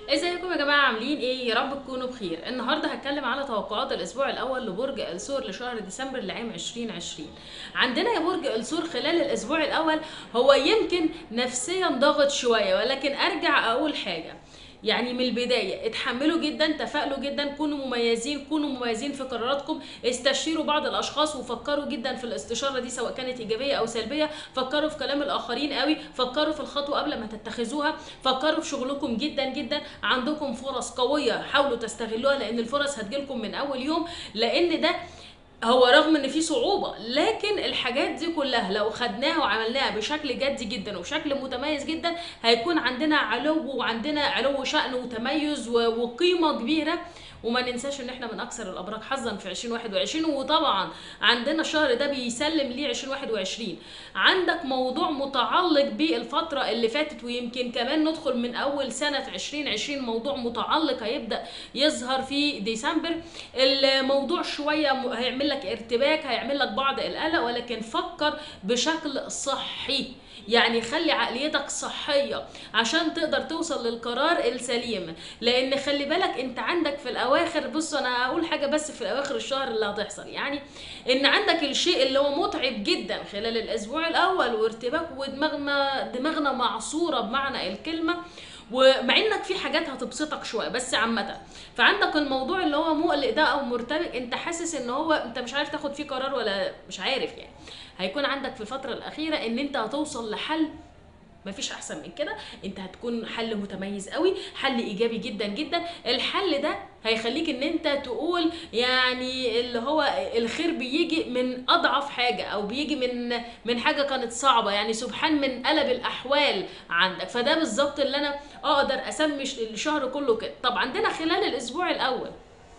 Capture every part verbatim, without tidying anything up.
ازيكم يا جماعه؟ عاملين ايه؟ يا رب تكونوا بخير. النهارده هتكلم على توقعات الاسبوع الاول لبرج الثور لشهر ديسمبر لعام ألفين وعشرين. عندنا يا برج الثور خلال الاسبوع الاول هو يمكن نفسيا ضاغط شويه، ولكن ارجع اقول حاجه، يعني من البدايه اتحملوا جدا، تفائلوا جدا، كونوا مميزين، كونوا مميزين في قراراتكم، استشيروا بعض الاشخاص وفكروا جدا في الاستشاره دي سواء كانت ايجابيه او سلبيه، فكروا في كلام الاخرين قوي، فكروا في الخطوه قبل ما تتخذوها، فكروا في شغلكم جدا جدا. عندكم فرص قويه حاولوا تستغلوها، لان الفرص هتجيلكم من اول يوم، لان ده هو رغم ان في صعوبة، لكن الحاجات دي كلها لو خدناها وعملناها بشكل جدي جدا وبشكل متميز جدا هيكون عندنا علو، وعندنا علو شأن وتميز وقيمة كبيرة. وما ننساش ان احنا من اكثر الابراج حظا في ألفين وواحد وعشرين، وطبعا عندنا الشهر ده بيسلم ليه ألفين وواحد وعشرين. عندك موضوع متعلق بالفترة اللي فاتت، ويمكن كمان ندخل من اول سنة ألفين وعشرين موضوع متعلق هيبدأ يظهر في ديسمبر. الموضوع شوية هيعمل لك ارتباك، هيعمل لك بعض القلق، ولكن فكر بشكل صحي، يعني خلي عقليتك صحية عشان تقدر توصل للقرار السليم. لان خلي بالك انت عندك في الاواخر، بص انا هقول حاجة بس في الاواخر الشهر اللي هتحصل، يعني ان عندك الشيء اللي هو متعب جدا خلال الاسبوع الاول، وارتباك ودماغنا دماغنا معصورة بمعنى الكلمة، ومع انك في حاجات هتبسطك شويه بس عامه. فعندك الموضوع اللي هو مقلق ده او مرتبك، انت حاسس ان هو انت مش عارف تاخد فيه قرار ولا مش عارف، يعني هيكون عندك في الفتره الاخيره ان انت هتوصل لحل مفيش احسن من كده. انت هتكون حل متميز قوي، حل ايجابي جدا جدا. الحل ده هيخليك ان انت تقول يعني اللي هو الخير بيجي من اضعف حاجه، او بيجي من من حاجه كانت صعبه، يعني سبحان من قلب الاحوال عندك. فده بالظبط اللي انا اقدر اسمي الشهر كله كده. طب عندنا خلال الاسبوع الاول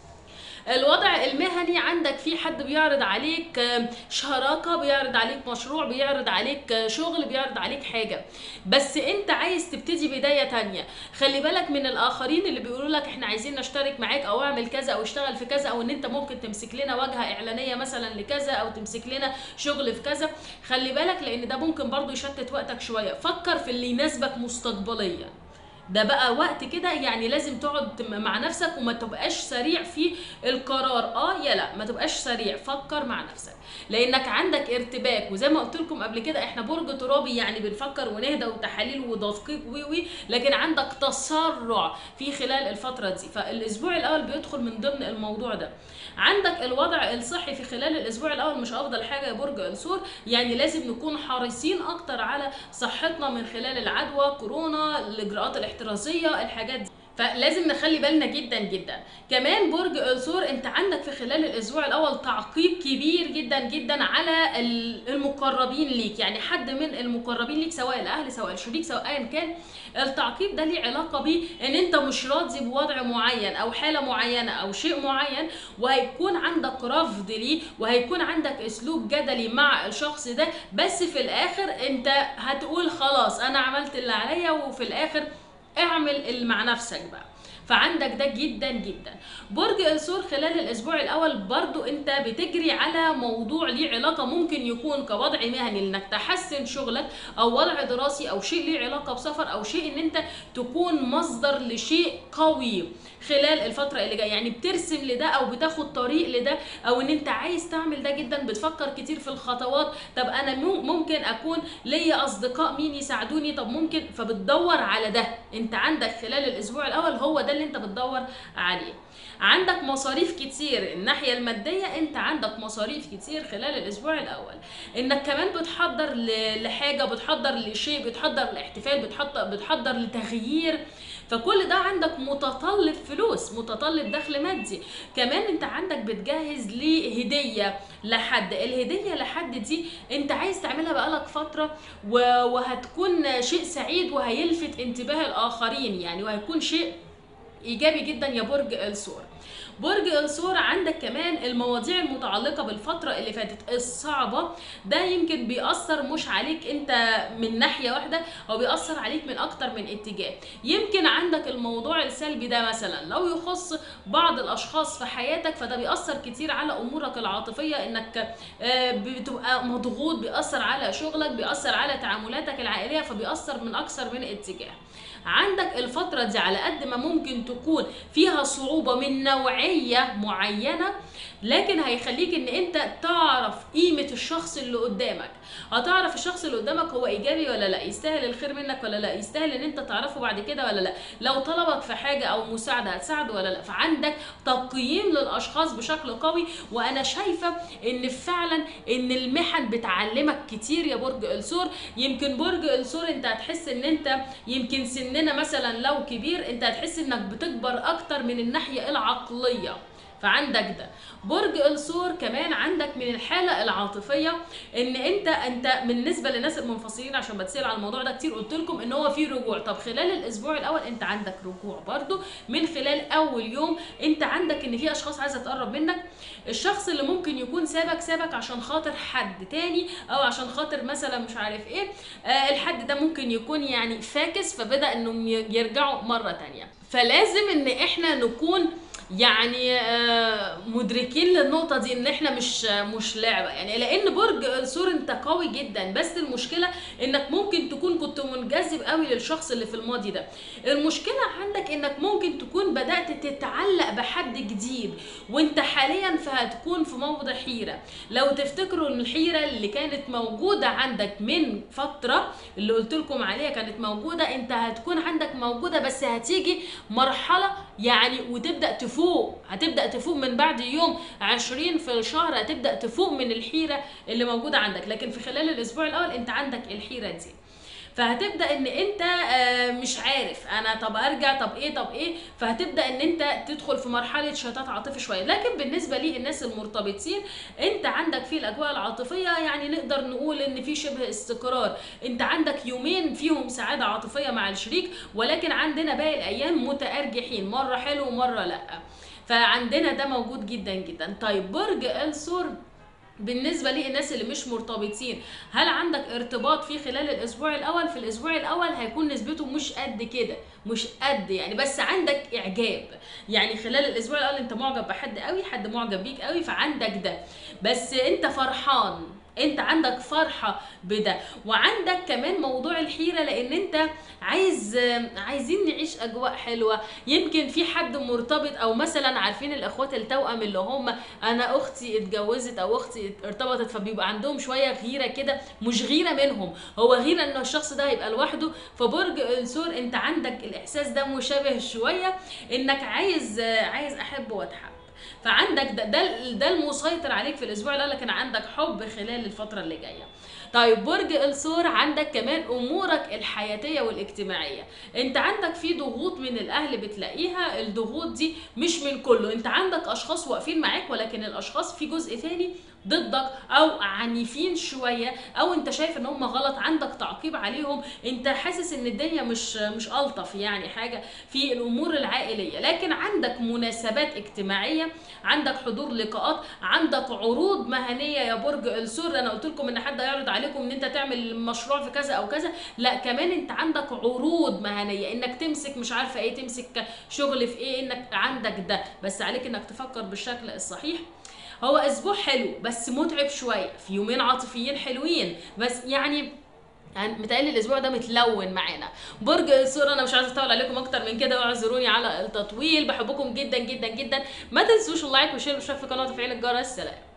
الوضع المهني، عندك في حد بيعرض عليك شراكة، بيعرض عليك مشروع، بيعرض عليك شغل، بيعرض عليك حاجة، بس انت عايز تبتدي بداية تانية. خلي بالك من الاخرين اللي بيقولوا لك احنا عايزين نشترك معاك، او اعمل كذا، او اشتغل في كذا، او ان انت ممكن تمسك لنا واجهة اعلانية مثلا لكذا، او تمسك لنا شغل في كذا. خلي بالك لان ده ممكن برضو يشتت وقتك شوية. فكر في اللي يناسبك مستقبليا، ده بقى وقت كده يعني لازم تقعد مع نفسك وما تبقاش سريع في القرار. اه يا لا، ما تبقاش سريع، فكر مع نفسك لانك عندك ارتباك. وزي ما قلت لكم قبل كده احنا برج ترابي، يعني بنفكر ونهدى وتحاليل وتدقيق وي وي لكن عندك تسرع في خلال الفتره دي. فالاسبوع الاول بيدخل من ضمن الموضوع ده. عندك الوضع الصحي في خلال الاسبوع الاول مش افضل حاجه يا برج الثور، يعني لازم نكون حريصين اكتر على صحتنا من خلال العدوى، كورونا، الاجراءات الاحترازيه، الحاجات دي، فلازم نخلي بالنا جدا جدا. كمان برج الثور انت عندك في خلال الاسبوع الاول تعقيب كبير جدا جدا على المقربين ليك، يعني حد من المقربين ليك سواء الاهل سواء الشريك سواء ايا كان. التعقيب ده ليه علاقه بيه ان انت مش راضي بوضع معين او حاله معينه او شيء معين، وهيكون عندك رفض ليه، وهيكون عندك اسلوب جدلي مع الشخص ده، بس في الاخر انت هتقول خلاص انا عملت اللي عليا، وفي الاخر اعمل اللي مع نفسك بقى. فعندك ده جدا جدا. برج الثور خلال الاسبوع الاول برضو انت بتجري على موضوع ليه علاقه، ممكن يكون كوضع مهني انك تحسن شغلك، او وضع دراسي، او شيء ليه علاقه بسفر، او شيء ان انت تكون مصدر لشيء قوي خلال الفتره اللي جايه، يعني بترسم لده او بتاخد طريق لده، او ان انت عايز تعمل ده جدا، بتفكر كتير في الخطوات. طب انا ممكن اكون ليا اصدقاء مين يساعدوني، طب ممكن، فبتدور على ده. انت عندك خلال الاسبوع الاول هو ده اللي انت بتدور عليه. عندك مصاريف كتير، الناحيه الماديه انت عندك مصاريف كتير خلال الاسبوع الاول، انك كمان بتحضر لحاجه، بتحضر لشيء، بتحضر لاحتفال، بتحضر بتحضر لتغيير، فكل ده عندك متطلب فلوس، متطلب دخل مادي. كمان انت عندك بتجهز لهديه لحد، الهديه لحد دي انت عايز تعملها بقالك فتره، وهتكون شيء سعيد وهيلفت انتباه الاخرين، يعني وهيكون شيء ايجابي جدا يا برج الثور. برج الثور عندك كمان المواضيع المتعلقه بالفتره اللي فاتت الصعبه، ده يمكن بيأثر مش عليك انت من ناحيه واحده، او بيأثر عليك من اكتر من اتجاه. يمكن عندك الموضوع السلبي ده مثلا لو يخص بعض الاشخاص في حياتك، فده بيأثر كتير على امورك العاطفيه، انك بتبقى مضغوط، بيأثر على شغلك، بيأثر على تعاملاتك العائليه، فبيأثر من اكثر من اتجاه. عندك الفترة دي على قد ما ممكن تكون فيها صعوبة من نوعية معينة، لكن هيخليك ان انت تعرف قيمة الشخص اللي قدامك. هتعرف الشخص اللي قدامك هو ايجابي ولا لا، يستاهل الخير منك ولا لا، يستاهل ان انت تعرفه بعد كده ولا لا، لو طلبك في حاجة او مساعدة هتساعده ولا لا. فعندك تقييم للاشخاص بشكل قوي. وانا شايفة ان فعلا ان المحن بتعلمك كتير يا برج الثور. يمكن برج الثور انت هتحس ان انت يمكن سننا مثلا لو كبير، انت هتحس انك بتكبر اكتر من الناحية العقلية. فعندك ده. برج الثور كمان عندك من الحاله العاطفيه ان انت انت بالنسبه للناس المنفصلين، عشان بتسال على الموضوع ده كتير، قلت لكم ان هو في رجوع. طب خلال الاسبوع الاول انت عندك رجوع برضو من خلال اول يوم. انت عندك ان في اشخاص عايزه تقرب منك. الشخص اللي ممكن يكون سابك سابك عشان خاطر حد تاني، او عشان خاطر مثلا مش عارف ايه. آه الحد ده ممكن يكون يعني فاكس، فبدا انهم يرجعوا مره تانيه. فلازم ان احنا نكون يعني مدركين للنقطه دي، ان احنا مش مش لعبه يعني. لان برج الثور انت قوي جدا، بس المشكله انك ممكن تكون كنت منجذب قوي للشخص اللي في الماضي ده. المشكله عندك انك ممكن تكون بدات تتعلق بحد جديد، وانت حاليا فهتكون في موضع حيره. لو تفتكروا ان الحيره اللي كانت موجوده عندك من فتره اللي قلت لكم عليها كانت موجوده، انت هتكون عندك موجوده، بس هتيجي مرحله يعني وتبدا تفوق. هتبدا تفوق من بعد يوم عشرين في الشهر، هتبدا تفوق من الحيره اللي موجوده عندك. لكن في خلال الاسبوع الاول انت عندك الحيره دي، فهتبدا ان انت مش عارف انا طب ارجع طب ايه طب ايه. فهتبدا ان انت تدخل في مرحله شتات عاطفي شويه. لكن بالنسبه لي الناس المرتبطين، انت عندك في الاجواء العاطفيه يعني نقدر نقول ان في شبه استقرار. انت عندك يومين فيهم سعاده عاطفيه مع الشريك، ولكن عندنا باقي الايام متارجحين، مره حلو ومره لا. فعندنا ده موجود جدا جدا. طيب برج الثور بالنسبه لي الناس اللي مش مرتبطين، هل عندك ارتباط في خلال الاسبوع الاول؟ في الاسبوع الاول هيكون نسبته مش قد كده، مش قد يعني، بس عندك اعجاب. يعني خلال الاسبوع الاول انت معجب بحد قوي، حد معجب بيك قوي، فعندك ده. بس انت فرحان، انت عندك فرحه بده. وعندك كمان موضوع الحيره، لان انت عايز عايزين نعيش اجواء حلوه. يمكن في حد مرتبط، او مثلا عارفين الاخوات التوأم اللي هم انا اختي اتجوزت او اختي ارتبطت، فبيبقى عندهم شويه غيره كده، مش غيره منهم، هو غيره ان الشخص ده هيبقى لوحده. فبرج الثور انت عندك الاحساس ده مشابه شويه، انك عايز عايز احب واتحب. فعندك ده ده, ده المسيطر عليك في الاسبوع ده، لكن عندك حب خلال الفتره اللي جايه. طيب برج الثور عندك كمان امورك الحياتيه والاجتماعيه. انت عندك في ضغوط من الاهل بتلاقيها، الضغوط دي مش من كله. انت عندك اشخاص واقفين معاك، ولكن الاشخاص في جزء ثاني ضدك او عنيفين شويه، او انت شايف ان هم غلط، عندك تعقيب عليهم. انت حاسس ان الدنيا مش مش الطف يعني حاجه في الامور العائليه. لكن عندك مناسبات اجتماعيه، عندك حضور لقاءات، عندك عروض مهنيه يا برج الثور. انا قلت لكم ان حد هيعرض عليكم ان انت تعمل مشروع في كذا او كذا، لا كمان انت عندك عروض مهنيه، انك تمسك مش عارفه ايه، تمسك شغل في ايه، انك عندك ده. بس عليك انك تفكر بالشكل الصحيح. هو اسبوع حلو بس متعب شويه، في يومين عاطفيين حلوين بس يعني يعني متهيألي الاسبوع ده متلون معانا. برج الثور انا مش عايزه اطول عليكم اكتر من كده، واعذروني على التطويل. بحبكم جدا جدا جدا. ما تنسوش اللايك والشير والاشتراك في القناه وتفعيل الجرس. سلام.